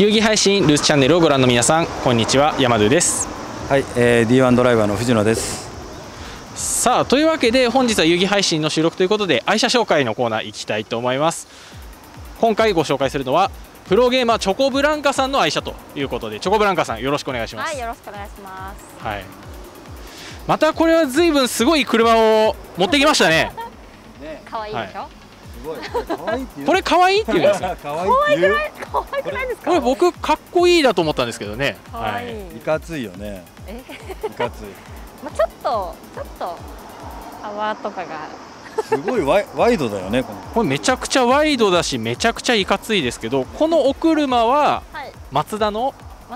遊戯配信ルースチャンネルをご覧の皆さん、こんにちは。山田です。 はい、D1 ドライバーの藤野です。 さあ、というわけで本日は遊戯配信の収録ということで愛車紹介のコーナー行きたいと思います。今回ご紹介するのはプロゲーマーチョコブランカさんの愛車ということで、チョコブランカさんよろしくお願いします。 はい、よろしくお願いします。 はい、またこれは随分すごい車を持ってきましたね。 可愛いでしょ。 すごい。可愛いって言う。 これ可愛いって言うんですか。 可愛いって言う。 可愛くないですか。 これ僕かっこいいだと思ったんですけどね。 可愛い。 いかついよね。いかつい。 まあちょっとパワーとかがすごいワイドだよね。 これめちゃくちゃワイドだし、めちゃくちゃいかついですけど、このお車はマツダの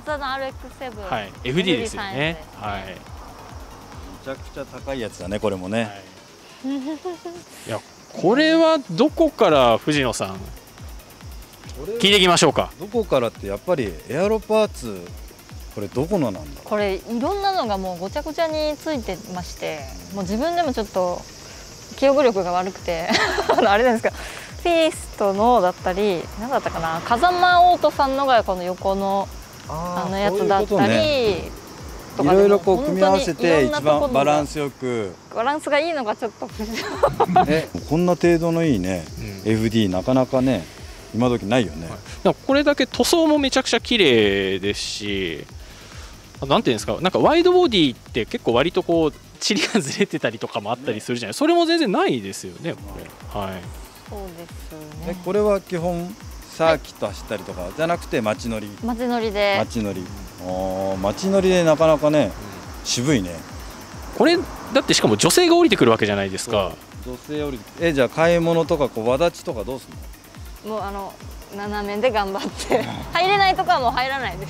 RX-7、 はい、FD ですよね。はい。めちゃくちゃ高いやつだね、これもね。 はい、いや、これはどこから藤野さん聞いていきましょうか。 どこからってやっぱりエアロパーツ、これどこのなんだ。 これいろんなのがもうごちゃごちゃについてまして、もう自分でもちょっと記憶力が悪くてあれなんですか。フィーストのだったり、何だったかな、風間オートさんのがこの横のやつだったり。 いろいろこう組み合わせて一番バランスよく、 バランスがいいのがちょっとこんな程度のいいね、FD なかなかね今時ないよね。 これだけ塗装もめちゃくちゃ綺麗ですし、なんていうんですか、なんかワイドボディって結構割とこう塵がずれてたりとかもあったりするじゃない。それも全然ないですよね、これ。はい。 そうですね。 これは基本サーキット走ったりとかじゃなくて街乗り。 街乗りで。 街乗り。街乗りでなかなかね、渋いね。 これだってしかも女性が降りてくるわけじゃないですか。 女性降りて、じゃあ買い物とかこうわだちとかどうするの？もう斜めで頑張って入れないとこはもう入らないです。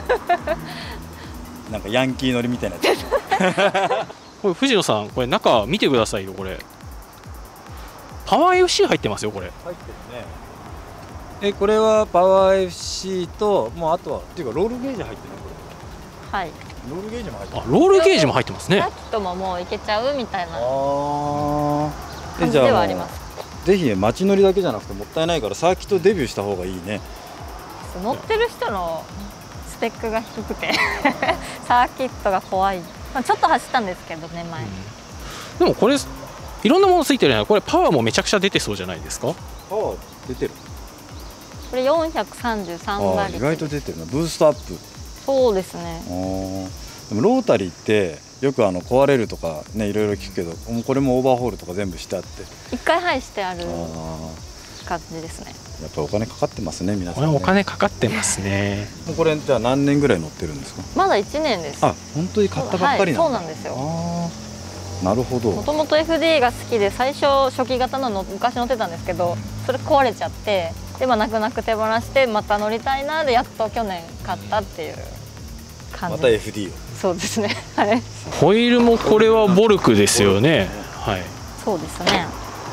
なんかヤンキー乗りみたいなやつ。 これ藤野さん、これ中見てくださいよ。これパワー FC 入ってますよ。これ入ってるね。これはパワー FC と、もうあとはっていうかロールゲージ入ってるね、これ。 はい。 ロールゲージも入ってる。 ロールゲージも入ってますね。 サーキットももう行けちゃうみたいな感じじではあります。 ぜひ街乗りだけじゃなくてもったいないからサーキットデビューした方がいいね。 乗ってる人のスペックが低くてサーキットが怖い。まあちょっと走ったんですけどね、前。 でもこれいろんなものついてるじゃない。これパワーもめちゃくちゃ出てそうじゃないですか。 パワー出てる。 これ433馬力。 意外と出てるな。ブーストアップ。 そうですね。 でもロータリーってよく壊れるとかね、いろいろ聞くけど、これもオーバーホールとか全部してあって一回はいしてある感じですね。 やっぱりお金かかってますね、皆さん、 これお金かかってますね。 これじゃあ何年ぐらい乗ってるんですか。 まだ1年です。 本当に買ったばっかりなんだ。 そうなんですよ。 なるほど。 もともと FD が好きで最初初期型の昔乗ってたんですけど、それ壊れちゃって、で泣く泣く手放してまた乗りたいなでやっと去年買ったっていう感じ。 また FD を。 そうですね。はい。 ホイールもこれはボルクですよね。はい。 そうですね。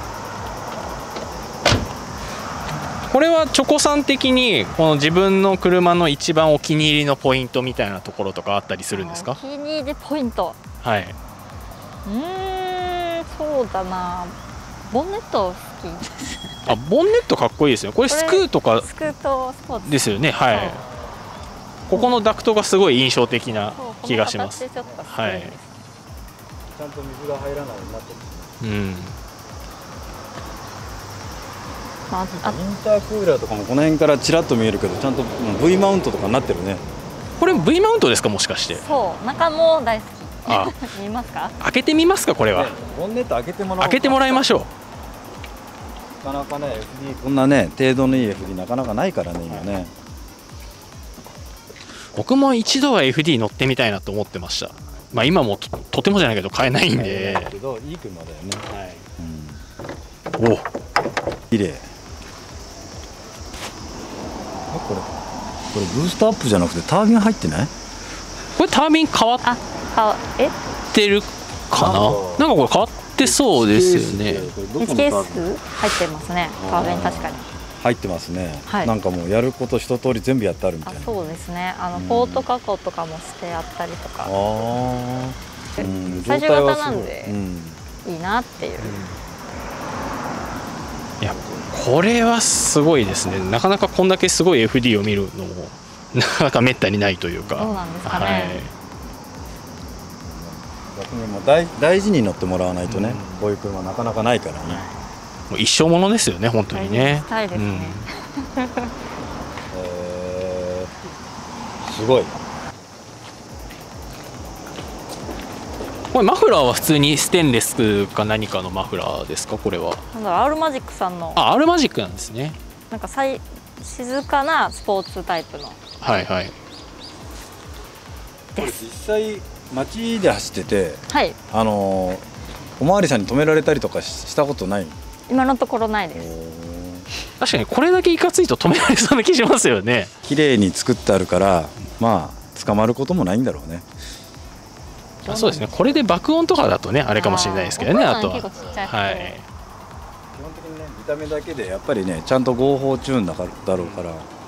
これはチョコさん的にこの自分の車の一番お気に入りのポイントみたいなところとかあったりするんですか。 お気に入りポイント。 はい。 そうだな。ボンネット好きです。 ボンネットかっこいいですよ。これスクーとかスクートスポーツですよね。はい。ここのダクトがすごい印象的な気がします。 はい。ちゃんと水が入らないようになってる。 うん。 インタークーラーとかもこの辺からちらっと見えるけど、ちゃんと V マウントとかになってるね。 これ V マウントですか、もしかして。 そう、中も大好き。見ますか。 開けてみますか、これは。 ボンネット開けてもらおう。 開けてもらいましょう。なかなかね、FD こんなね程度のいい FD なかなかないからね、今ね。 僕も一度は FD 乗ってみたいなと思ってました。まあ今も とてもじゃないけど買えないんで。 けどいい車だよね。 はい。 綺麗。これブーストアップじゃなくてタービン入ってない？ これタービン変わってるかな。なんかこれ変わってそうですよね。 HKS 入ってますね。タービン確かに。 入ってますね。なんかもうやること一通り全部やってあるみたいな。 そうですね。ポート加工とかもしてあったりとか。最終型なんでいいなっていう。 いやこれはすごいですね。なかなかこんだけすごい FD を見るのもなかなかめったにないというか。 そうなんですかね、 はい、 逆にもう大事に乗ってもらわないとね、こういう車なかなかないからね。 もう一生ものですよね本当にね。 大事にしたいですね、 すごい。 これマフラーは普通にステンレスか何かのマフラーですかこれは。 なんだろう、アールマジックさんのあ、アールマジックなんですね。 なんか静かなスポーツタイプのはいはい。 です。 実際街で走ってて、 はい、 おまわりさんに止められたりとかしたことない？ 今のところないです。 確かにこれだけいかついと止められそうな気しますよね。 綺麗に作ってあるからまあ捕まることもないんだろうね。 あ、そうですね。これで爆音とかだとねあれかもしれないですけどね。あとは結構ちっちゃい人、 はい。 基本的にね見た目だけでやっぱりねちゃんと合法チューンだろうから、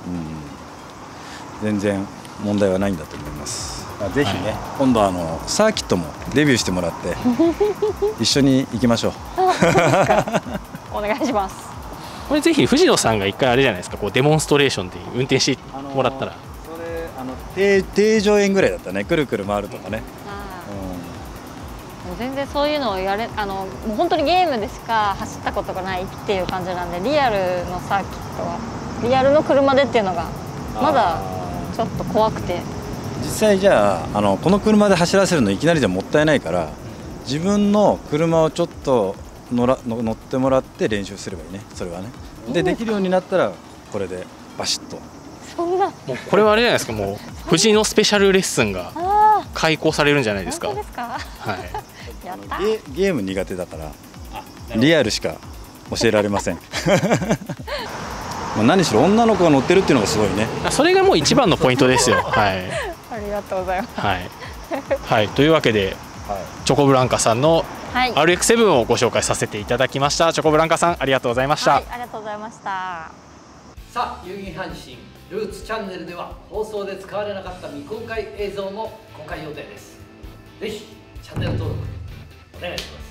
全然問題はないんだと思います。ぜひね、今度サーキットもデビューしてもらって一緒に行きましょう。 お願いします。 これぜひ藤野さんが一回あれじゃないですか、こうデモンストレーションで運転してもらったら、 それ定常円ぐらいだったね。くるくる回るとかね。 もう全然そういうのをもう本当にゲームでしか走ったことがないっていう感じなんで、リアルのサーキットはリアルの車でっていうのがまだちょっと怖くて。 実際じゃあこの車で走らせるのいきなりじゃもったいないから、自分の車をちょっと乗ってもらって練習すればいいね。それはね。できるようになったらこれでバシッと。 そんなもうこれはあれじゃないですか、もう藤野スペシャルレッスンが開講されるんじゃないですか。 本当ですか。 はい。 やった。 ゲーム苦手だからリアルしか教えられません。まあ何しろ女の子が乗ってるっていうのがすごいね。 それがもう一番のポイントですよ。はい。 ありがとうございます。 はい。はい。というわけで、チョコブランカさんの RX7 をご紹介させていただきました。チョコブランカさんありがとうございました。 はい、ありがとうございました。 さあ、遊戯阪神ルーツチャンネルでは放送で使われなかった未公開映像も公開予定です。ぜひチャンネル登録お願いします。